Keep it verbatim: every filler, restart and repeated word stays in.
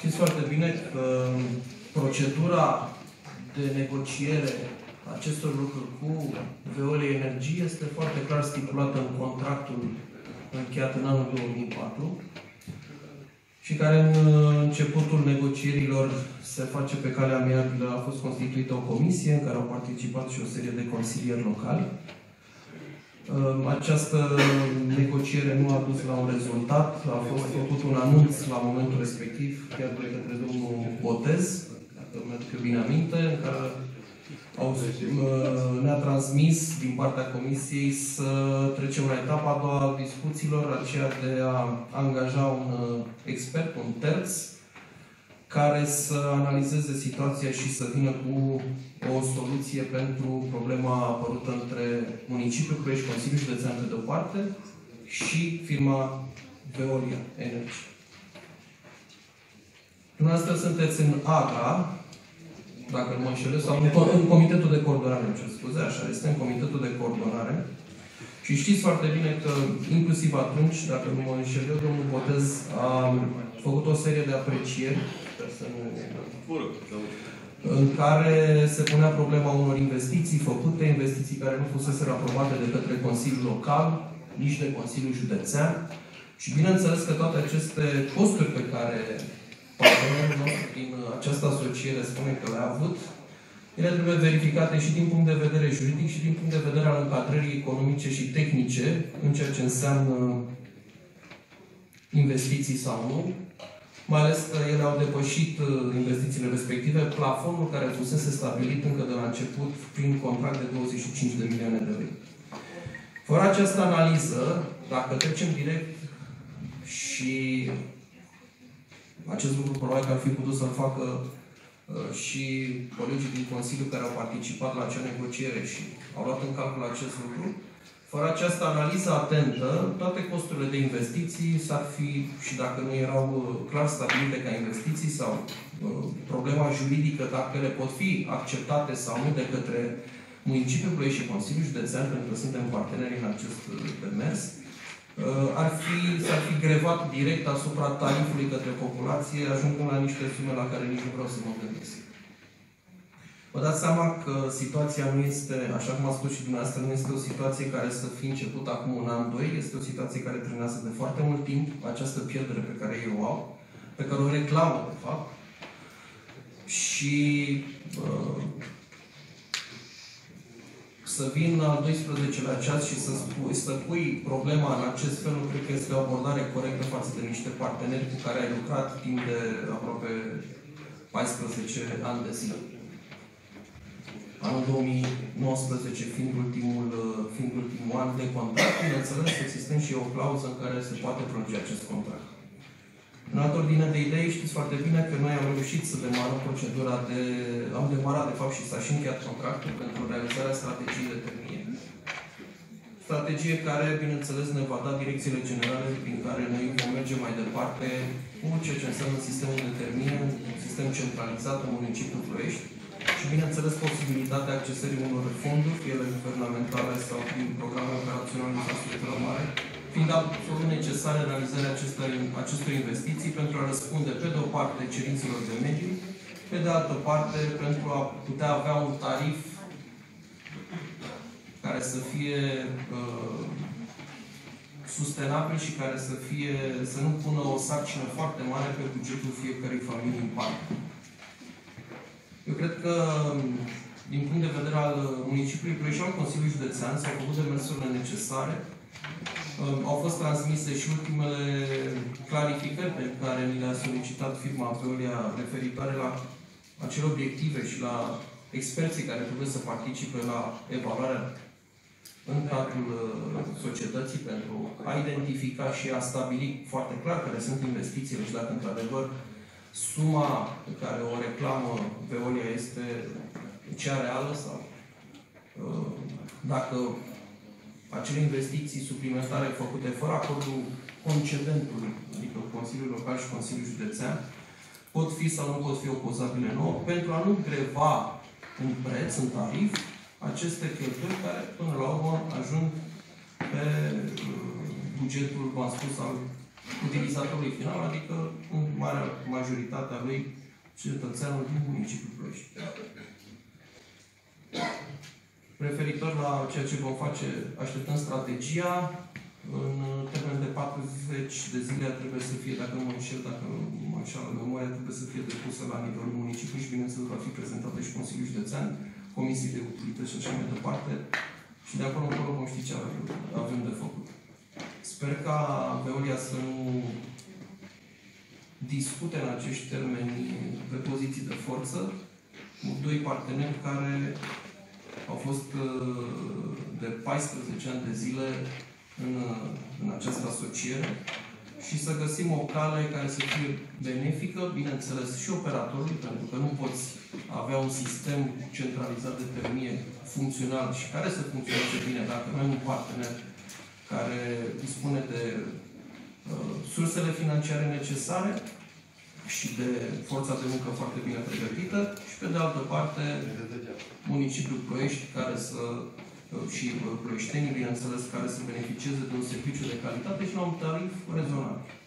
Știți foarte bine că procedura de negociere a acestor lucruri cu Veolia Energie este foarte clar stipulată în contractul încheiat în anul două mii patru și care în începutul negocierilor se face pe calea amiabilă. A fost constituită o comisie în care au participat și o serie de consilieri locali. Această negociere nu a dus la un rezultat. A fost făcut un anunț la momentul respectiv, chiar de către domnul Botez, dacă mi-aduc bine aminte, în care ne-a transmis din partea Comisiei să trecem la etapa a doua a discuțiilor, aceea de a angaja un expert, un terț, care să analizeze situația și să vină cu o soluție pentru problema apărută între municipiul Ploiești, Consiliul Județean pe de-o parte și firma Veolia Energie. Dumneavoastră sunteți în A G A, dacă nu mă înșelez, sau în, în Comitetul de Coordonare, îmi cer scuze, așa este, în Comitetul de Coordonare. Și știți foarte bine că, inclusiv atunci, dacă nu mă înșel eu, domnul Botez a făcut o serie de aprecieri, să nu... în care se punea problema unor investiții făcute, investiții care nu fusese aprobate de către Consiliul Local, nici de Consiliul Județean. Și bineînțeles că toate aceste costuri pe care partenerul nostru din această asociere spune că le-a avut, ele trebuie verificate și din punct de vedere juridic și din punct de vedere al încadrării economice și tehnice în ceea ce înseamnă investiții sau nu. Mai ales că ele au depășit investițiile respective, plafonul care fusese stabilit încă de la început prin contract de douăzeci și cinci de milioane de lei. Fără această analiză, dacă trecem direct și acest lucru probabil că ar fi putut să-l facă uh, și colegii din Consiliu care au participat la acea negociere și au luat în calcul acest lucru, fără această analiză atentă, toate costurile de investiții s-ar fi, și dacă nu erau clar stabilite ca investiții sau uh, problema juridică, dacă ele pot fi acceptate sau nu de către municipiul Ploiești și Consiliul Județean, pentru că suntem parteneri în acest demers, uh, ar fi, s-ar fi grevat direct asupra tarifului către populație, ajungând la niște sume la care nici nu vreau să mă gândesc. Vă dați seama că situația nu este, așa cum a spus și dumneavoastră, nu este o situație care să fi început acum un an, doi. Este o situație care trenează de foarte mult timp, această pierdere pe care ei o au, pe care o reclamă, de fapt. Și uh, să vin al doisprezecelea ceas și să, spui, să pui problema în acest fel, nu cred că este o abordare corectă față de niște parteneri cu care ai lucrat timp de aproape paisprezece ani de zile. Anul două mii nouăsprezece fiind ultimul, fiind ultimul an de contract, bineînțeles, există și o clauză în care se poate prelungi acest contract. În altă ordine de idei, știți foarte bine că noi am reușit să demarăm procedura de... Am demarat, de fapt, și s-a și încheiat contractul pentru realizarea strategiei de termie. Strategie care, bineînțeles, ne va da direcțiile generale prin care noi vom merge mai departe cu ceea ce înseamnă sistemul de termie, un sistem centralizat în municipiul Ploiești, și, bineînțeles, posibilitatea accesării unor fonduri, fie ele guvernamentale sau prin programul operațional de infrastructură mare, fiind absolut necesară realizarea acestor, acestor investiții pentru a răspunde, pe de o parte, cerințelor de mediu, pe de altă parte, pentru a putea avea un tarif care să fie uh, sustenabil și care să, fie, să nu pună o sarcină foarte mare pe bugetul fiecărei familii în parte. Eu cred că, din punct de vedere al municipiului Ploiești și al Consiliului Județean, s-au făcut demersurile necesare. Au fost transmise și ultimele clarificări pe care ni le-a solicitat firma Veolia referitoare la acele obiective și la experții care trebuie să participe la evaluarea în cadrul societății pentru a identifica și a stabili foarte clar care sunt investițiile și dacă, într-adevăr, suma pe care o reclamă Veolia este cea reală sau uh, dacă acele investiții suplimentare făcute fără acordul concedentului, adică Consiliul Local și Consiliul Județean, pot fi sau nu pot fi opozabile nouă, pentru a nu greva în preț, în tarif, aceste cheltuieli care, până la urmă, ajung pe uh, bugetul, v-am spus, al utilizatorului final, adică în marea majoritatea lui cetățeanul din municipiul Ploiești. Referitor la ceea ce vom face, așteptăm strategia. În termen de patruzeci de zile trebuie să fie, dacă nu mă înșel, dacă nu mă înșeală memoria, trebuie să fie depusă la nivelul municipiului și, bineînțeles, va fi prezentată și Consiliul Județean, Comisii de Utilități și așa mai departe. Și de acolo încolo vom ști ce avem de făcut. Sper ca Veolia să nu discute în acești termeni pe poziții de forță cu doi parteneri care au fost de paisprezece ani de zile în, în această asociere și să găsim o cale care să fie benefică, bineînțeles, și operatorului, pentru că nu poți avea un sistem centralizat de termie funcțional și care să funcționeze bine dacă nu ai un partener care dispune de uh, sursele financiare necesare și de forța de muncă foarte bine pregătită și, pe de altă parte, municipiul Ploiești, care să și ploieștenii, bineînțeles, care să beneficieze de un serviciu de calitate și la un tarif rezonabil.